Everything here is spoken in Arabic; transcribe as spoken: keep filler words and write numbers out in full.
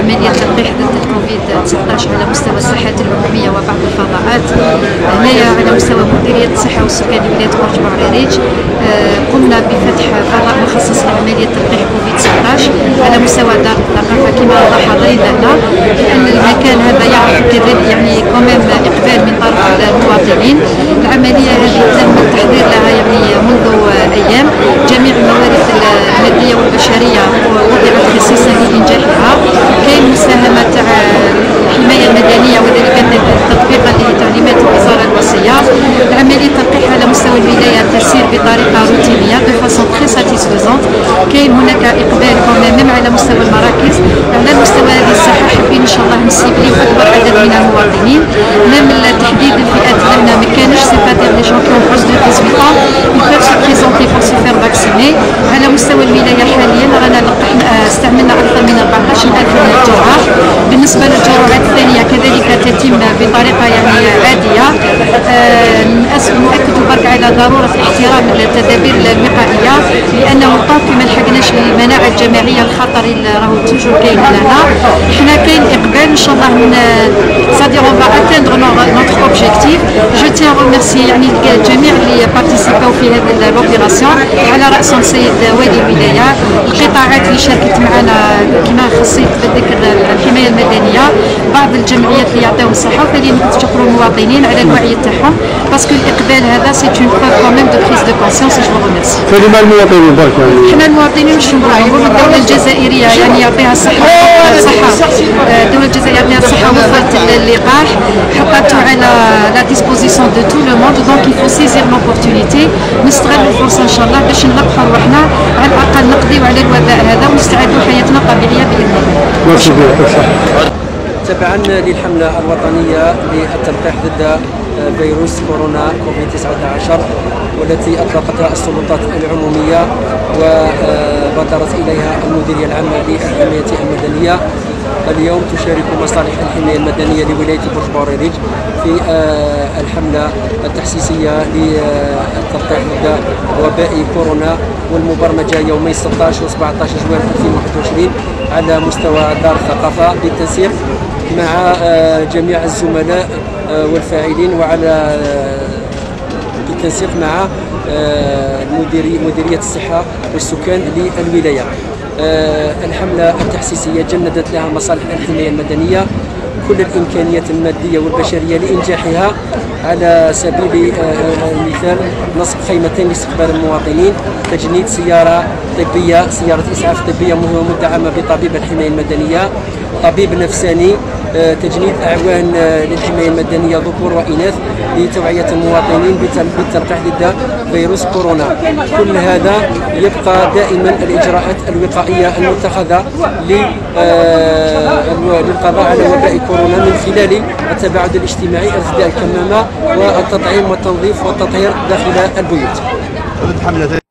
عملية تلقيح ضد الكوفيد تسعة عشر على مستوى الصحة العمومية وبعض الفضاءات. هنايا على مستوى مديرية الصحة والسكان ولاية برج بعريريج قمنا بفتح فضاء مخصص لعملية تلقيح كوفيد تسعة عشر على مستوى دار الثقافة كما وضح ضيفنا، لأن المكان هذا يعرف كذلك يعني كوميم إقبال من طرف المواطنين. العملية هذه تم التحضير لها يعني منذ أيام، جميع الموارد المادية والبشرية وضعت خصيصا لإنجاحها. كاين مساهمة تاع الحماية المدنية وذلك تطبيقا لتعليمات الوزارة الوصية. العملية تلقيح على مستوى الولاية تسير بطريقة روتينية دو فاسون تري ساتيسفيزونت. كاين هناك إقبال كمان على مستوى المراكز. على مستوى هذه الساحة حابين إن شاء الله نسيبليو أكبر عدد من المواطنين. ميم تحديد الفئات لنا ما كانش سيباتير لي جون كي اون بلوس دو ثمانية عشر ils peuvent se présenter pour se faire vacciner. على مستوى الولاية حاليا رانا لقحنا استعملنا أكثر من أربعطاش ألف من الجرعة. بالنسبة للجرعات الثانية كذلك تتم بطريقة يعني عادية. نؤكد برك على ضرورة احترام التدابير الوقائية، لأنه طاف ما لحقناش المناعة الجماعية الخطر اللي راهو توجور كاين لنا. حنا كاين إقبال إن شاء الله من c'est-à-dire on va atteindre notre objectif. Je tiens à remercier يعني الجميع اللي بارتيسيباو في هذه الأوبيراسيون على رأسهم السيد والي الولاية، القطاعات اللي شاركت معنا كما خصيت بالذكر الحماية المدنية، بعض الجمعيات اللي يعطيهم الصحة، وثانيا نشكروا المواطنين على الوعي تاعهم باسكو الإقبال هذا سي اون بروف كوميم دو بريز دو كونسيونس. جو ريميرسي. كلمة المواطنين برك حنا المواطنين واش نقولوا؟ الدولة الجزائرية يعني يعطيها الصحة الصحة الدولة الجزائرية يعطيها الصحة وفرت اللقاح، حطته على لا ديسبوزيسيون دو تو لو موند، دونك يفو سيزير لوبورتونيتي. نستغل الفرصة إن شاء الله باش نلقحوا روحنا على الأقل نقضيو على الوباء هذا ونستعدوا حياتنا الطبيعية بإذن الله. تبعا للحملة الوطنية للتلقيح ضد فيروس كورونا كوفيد تسعة عشر والتي أطلقتها السلطات العمومية وبادرت إليها المديرية العامة للحماية المدنية، اليوم تشارك مصالح الحماية المدنية لولاية برج بعريريج في الحملة التحسيسية للتلقيح ضد وباء كورونا، والمبرمجة يومي ستة عشر و سبعة عشر جوان ألفين وواحد وعشرين على مستوى دار الثقافة بالتنسيق مع جميع الزملاء والفاعلين، وعلى بالتنسيق مع مديرية مديرية الصحة والسكان للولاية. الحملة التحسيسية جندت لها مصالح الحماية المدنية كل الإمكانيات المادية والبشرية لإنجاحها. على سبيل المثال نصب خيمتين لاستقبال المواطنين، تجنيد سيارة طبية سيارة إسعاف طبية مدعمة بطبيب الحماية المدنية، طبيب نفساني، تجنيد أعوان للحماية المدنية ذكور وإناث لتوعية المواطنين بالتلقيح ضد فيروس كورونا. كل هذا يبقى دائما الإجراءات الوقائية المتخذة للقضاء على وباء كورونا من خلال التباعد الاجتماعي، ارتداء الكمامة والتطعيم والتنظيف والتطهير داخل البيوت.